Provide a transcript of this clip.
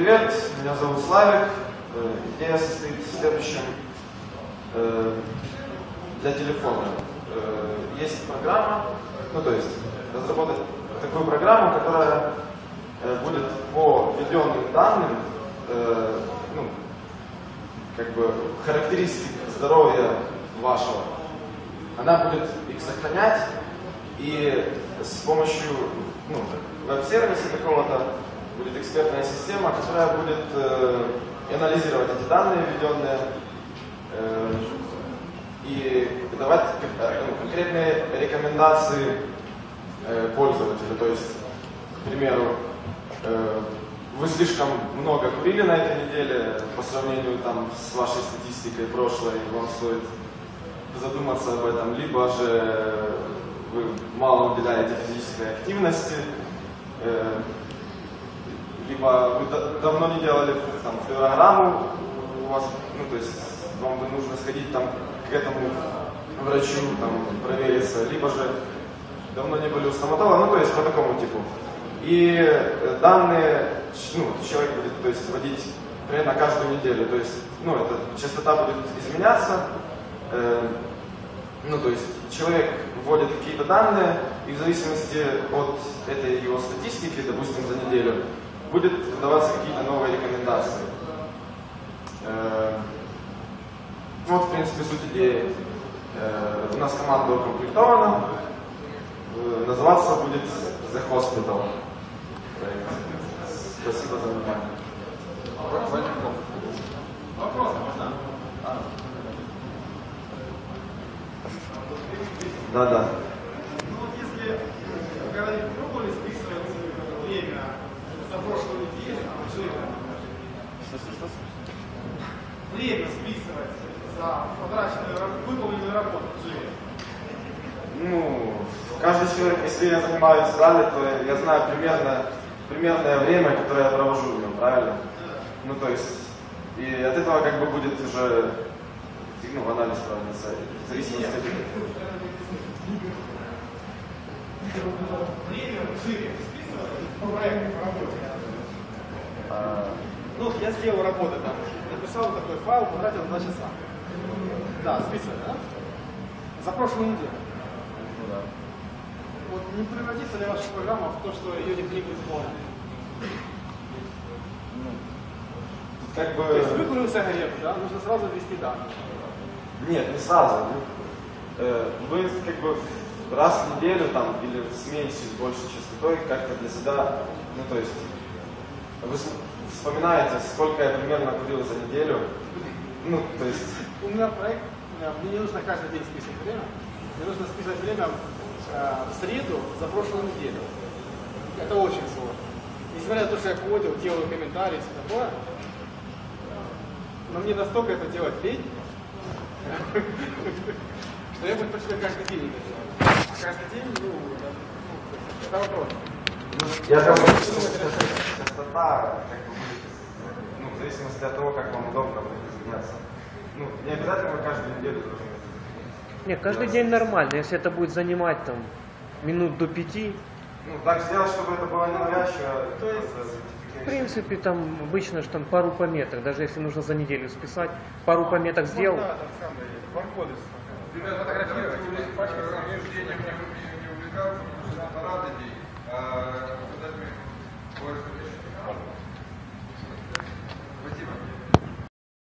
привет, меня зовут Славик. Идея состоит в следующем. Для телефона есть программа, ну то есть разработать такую программу, которая будет по введенным данным, ну, как бы характеристик здоровья вашего, она будет их сохранять, и с помощью веб-сервиса какого-то будет экспертная система, которая будет анализировать эти данные введенные и давать конкретные рекомендации пользователю. То есть, к примеру, вы слишком много курили на этой неделе по сравнению там, с вашей статистикой прошлой, вам стоит задуматься об этом, либо же вы мало уделяете физической активности, либо вы давно не делали там, флюорограмму, у вас, ну, то есть вам бы нужно сходить там, к этому врачу, там, провериться, либо же давно не были у стоматолога, ну, то есть по такому типу. И данные, ну, человек будет, то есть, вводить примерно каждую неделю, то есть, ну, эта частота будет изменяться, ну, то есть, человек вводит какие-то данные, и в зависимости от этой его статистики, допустим, за неделю, будет выдаваться какие-то новые рекомендации. Вот, в принципе, суть идеи. У нас команда укомплектована, называться будет The Hospital. Спасибо за внимание. Вопрос можно? Да. Ну вот если когда-нибудь пробовали списывать время за прошлую неделю, время списывать за потраченную, выполненную работу в Jira? Ну, каждый человек, если я занимаюсь в зале, то я знаю примерное время, которое я провожу в нем, правильно? Ну, то есть, и от этого как бы будет уже, ну, анализ проводиться, в зависимости от этого. Время в Jira списывать по проекту, по работе? Ну, я сделал работу там, написал такой файл, потратил 2 часа. Да, списывать, да? За прошлую неделю. Да. Вот не превратится ли ваша программа в то, что ее никто не будет исполнять? Как бы... То есть выполнил сигарету, да? Нужно сразу ввести данные. Нет, не сразу. Вы как бы раз в неделю там, или с меньшей, с большей частотой как-то для себя, ну то есть, вы вспоминаете, сколько я примерно курил за неделю. Ну, то есть... У меня проект, мне не нужно каждый день списывать время, мне нужно списывать время в среду за прошлую неделю. Это очень сложно. Несмотря на то, что я кодил, делаю комментарии и все такое, но мне настолько это делать лень, что я предпочитаю каждый день это делать. А каждый день, это вопрос. Я как бы частота, как бы, ну, в зависимости от того, как вам удобно будет заняться. Ну, не обязательно каждую неделю. Нет, каждый день нормально, если это будет занимать там минут до 5. Ну, так сделать, чтобы это было ненавязчиво. То есть, В принципе, там обычно же там пару пометок, даже если нужно за неделю списать, пару пометок сделал. да, тот самый баркоды. Ребята, фотографировать пачки с рождения меня не увлекался, потому что это рад идей. Задать мне поиск